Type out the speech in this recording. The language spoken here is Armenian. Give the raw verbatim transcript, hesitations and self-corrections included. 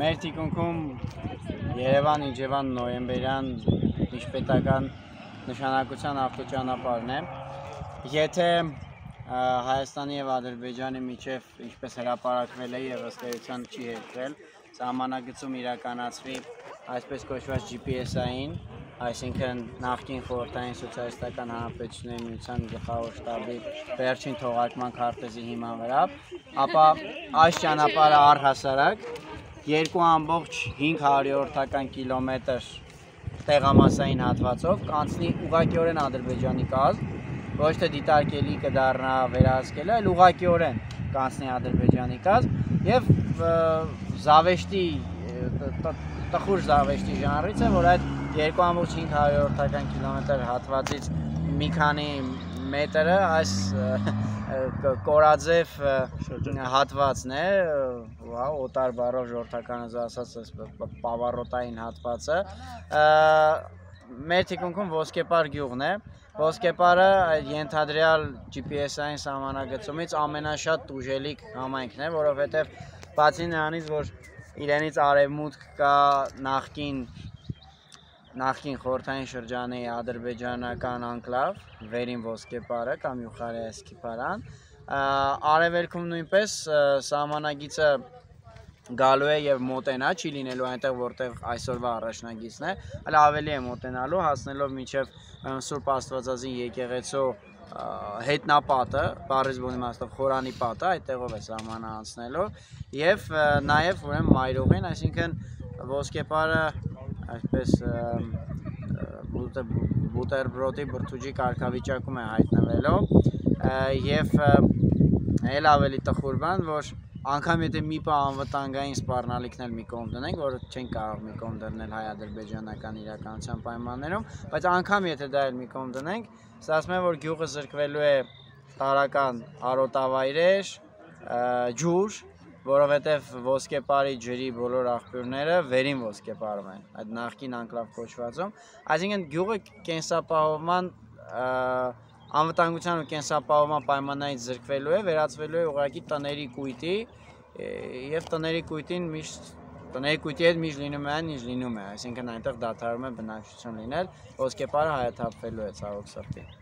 Մեր թիկունքում Երևան Իջևան նոյեմբերյան միջպետական նշանակության ավտոճանապարհն է։ Եթե Հայաստանի եւ Ադրբեջանի միջև ինչպես հրապարակվել է եւ ըստ էության չի երկրել, սահմանագծում իրականացվի այսպես կոչված G P S-ային, այսինքն նախկին խորհրդային սոցիալիստական հանրապետությունների միության գլխավոր շտաբի վերջին թողարկման քարտեզի հիման վրա, ապա այս ճանապարհը առհասարակ երկու ամբողջ հինգ հարյուրորդական կիլոմետր տեղամասային հատվածով կանցնի ուղղակիորեն Ադրբեջանի կազմ, ոչ թե դիտարկելի կդառնա վերահսկել, այլ ուղղակիորեն կանցնի Ադրբեջանի կազմ եւ զավեշտի տխուր զավեշտի ժանրից է, որ այդ երկու ամբողջ հինգ հարյուրորդական կիլոմետր հատվածից մի քանի մետրը այս կորաձև հատվածն է, օտար բառով ժողովրդականս ասած պավառոտային հատվածը, մեր թիկունքում Ոսկեպար գյուղն է, Ոսկեպարը ենթադրյալ G P S-ային սահմանագծումից ամենաշատ տուժելիք համայնքն է, որովհետև բացի նրանից, որ իրենից արևմուտք կա նախկին նախկին խորհրդային շրջանի ադրբեջանական անկլավ, վերին Ոսկեպարը կամ Յուխարայասկիպարան, արևելքում նույնպես սահմանագիծը գալու է եւ մոտենա, չի լինելու այնտեղ, որտեղ այսօրվա առաջնագիծն է, այլ ավելի է մոտենալու, հասնելով մինչև Սուրբ Աստվածածին եկեղեցու հետնապատը, բառից բուն իմաստով խորանի պատը, այդտեղով է սահմանը անցնելու եւ նաեւ ուրեմն մայրուղին, այսինքն Ոսկեպարը այսպես բուտերբրոդի բրդուճի կարգավիճակում է հայտնվելով եւ էլ ավելի տխուր բան, որ անգամ եթե մի բա անվտանգային սպառնալիքներ մի կողմ դնենք, որը չեն կարող մի կողմ դնել հայ-ադրբեջանական իրականության պայմաններում, բայց անգամ եթե դա էլ մի կողմ դնենք, սա ասում է, որ գյուղը զրկվելու է տարական արոտավայրեր, ջուր, որովհետև Ոսկեպարի ջրի բոլոր աղբյուրները վերին Ոսկեպարում են, այդ նախկին անկլավ կոչվածում, այսինքն գյուղը կենսապահովման անվտանգության ու կենսապահովման պայմաններից զրկվելու է, վերածվելու է ուղղակի տների կույտի եւ տների կույտին միշտ տների կույտի հետ միշտ լինում է այն, ինչ լինում է, այսինքն այնտեղ դադարում է բնակչություն լինել, Ոսկեպարը հայաթափվելու է ցավոք սրտի։